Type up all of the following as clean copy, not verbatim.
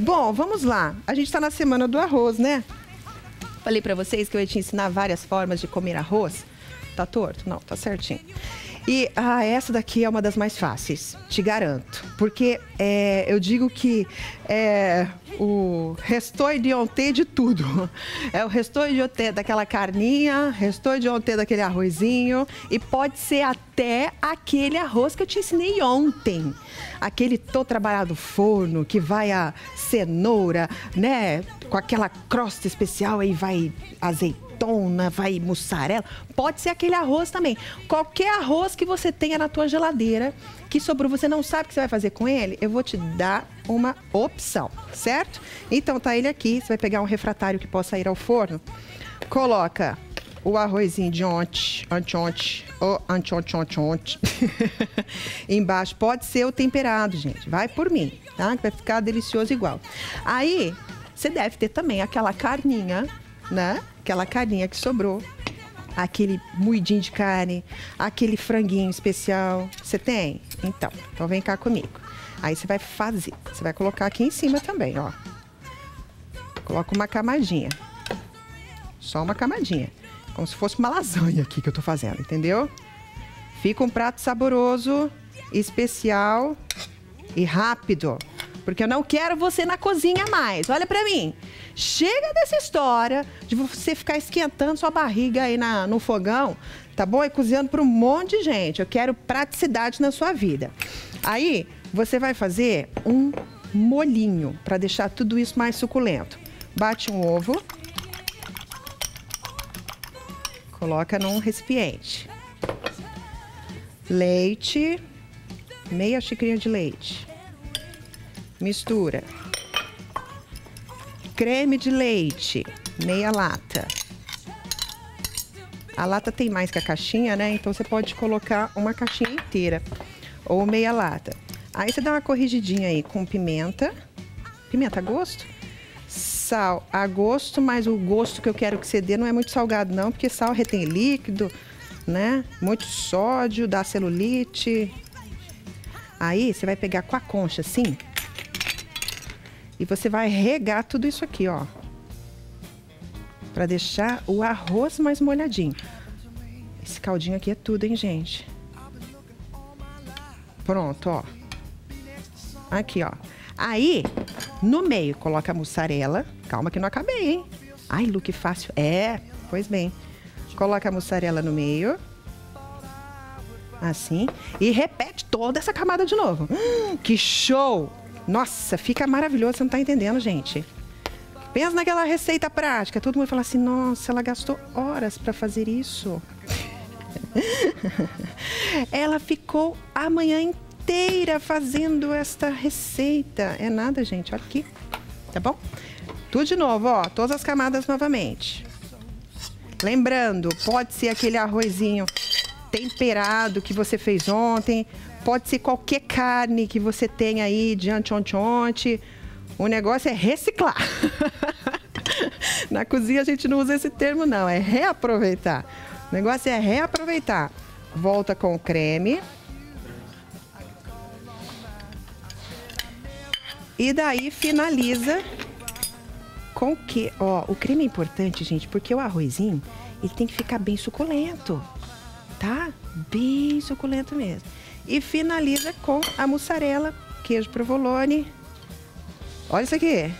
Bom, vamos lá. A gente tá na semana do arroz, né? Falei pra vocês que eu ia te ensinar várias formas de comer arroz. Tá torto? Não, tá certinho. E essa daqui é uma das mais fáceis, te garanto. Porque eu digo que o restou de ontem de tudo. É o restou de ontem daquela carninha, restou de ontem daquele arrozinho. E pode ser até aquele arroz que eu te ensinei ontem. Aquele todo trabalhado no forno, que vai a cenoura, né? Com aquela crosta especial, aí vai azeitona, vai mussarela. Pode ser aquele arroz também. Qualquer arroz que você tenha na tua geladeira, que sobrou, você não sabe o que você vai fazer com ele, eu vou te dar uma opção, certo? Então tá ele aqui, você vai pegar um refratário que possa ir ao forno, coloca o arrozinho de ontem, anteontem, ou anteontem, embaixo. Pode ser o temperado, gente, vai por mim, tá? Que vai ficar delicioso igual. Aí, você deve ter também aquela carninha, né? Aquela carninha que sobrou, aquele moidinho de carne, aquele franguinho especial. Você tem? Então vem cá comigo. Aí você vai fazer, você vai colocar aqui em cima também, ó. Coloca uma camadinha. Só uma camadinha. Como se fosse uma lasanha aqui que eu tô fazendo, entendeu? Fica um prato saboroso, especial e rápido. Porque eu não quero você na cozinha mais. Olha pra mim. Chega dessa história de você ficar esquentando sua barriga aí no fogão, tá bom? E cozinhando para um monte de gente. Eu quero praticidade na sua vida. Aí, você vai fazer um molhinho para deixar tudo isso mais suculento. Bate um ovo. Coloca num recipiente. Leite. Meia xicrinha de leite. Mistura. Creme de leite, meia lata. A lata tem mais que a caixinha, né? Então você pode colocar uma caixinha inteira ou meia lata. Aí você dá uma corrigidinha aí com pimenta. Pimenta a gosto. Sal a gosto, mas o gosto que eu quero que você dê não é muito salgado não, porque sal retém líquido, né? Muito sódio, dá celulite. Aí você vai pegar com a concha assim. E você vai regar tudo isso aqui, ó. Pra deixar o arroz mais molhadinho. Esse caldinho aqui é tudo, hein, gente? Pronto, ó. Aqui, ó. Aí, no meio, coloca a mussarela. Calma que não acabei, hein? Ai, Lu, que fácil. Pois bem. Coloca a mussarela no meio. Assim. E repete toda essa camada de novo. Que show! Nossa, fica maravilhoso, você não tá entendendo, gente. Pensa naquela receita prática. Todo mundo fala assim, nossa, ela gastou horas para fazer isso. Ela ficou a manhã inteira fazendo esta receita. É nada, gente, olha aqui. Tá bom? Tudo de novo, ó, todas as camadas novamente. Lembrando, pode ser aquele arrozinho temperado que você fez ontem. Pode ser qualquer carne que você tenha aí de ontem. O negócio é reciclar. Na cozinha a gente não usa esse termo, não. É reaproveitar. O negócio é reaproveitar. Volta com o creme. E daí finaliza com o quê? Ó, o creme é importante, gente, porque o arrozinho, ele tem que ficar bem suculento. Tá? Bem suculento mesmo. E finaliza com a mussarela, queijo provolone. Olha isso aqui.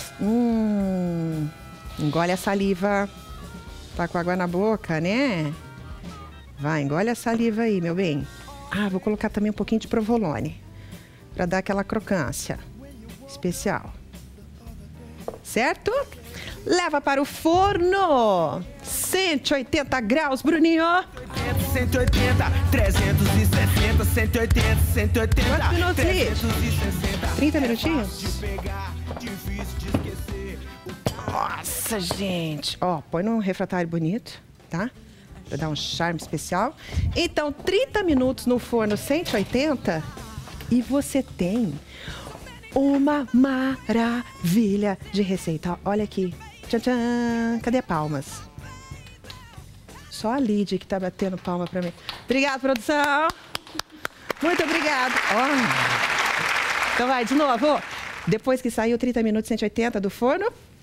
Engole a saliva. Tá com água na boca, né? Vai, engole a saliva aí, meu bem. Vou colocar também um pouquinho de provolone. Pra dar aquela crocância especial. Certo? Leva para o forno. 180 graus, Bruninho. 180, 360, 180, 180. Quantos minutos? 30 minutinhos? Nossa, gente. Ó, põe num refratário bonito, tá? Pra dar um charme especial. Então, 30 minutos no forno 180 e você tem uma maravilha de receita. Ó, olha aqui. Tchan, tchan. Cadê palmas? Só a Lídia que tá batendo palma pra mim. Obrigada, produção. Muito obrigada. Então vai, de novo. Depois que saiu 30 minutos 180 do forno,